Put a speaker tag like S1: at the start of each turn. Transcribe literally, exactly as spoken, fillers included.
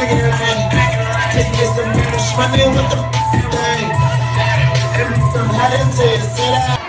S1: figure it out. Just get some money, money with the thing. Some head into it, sit out.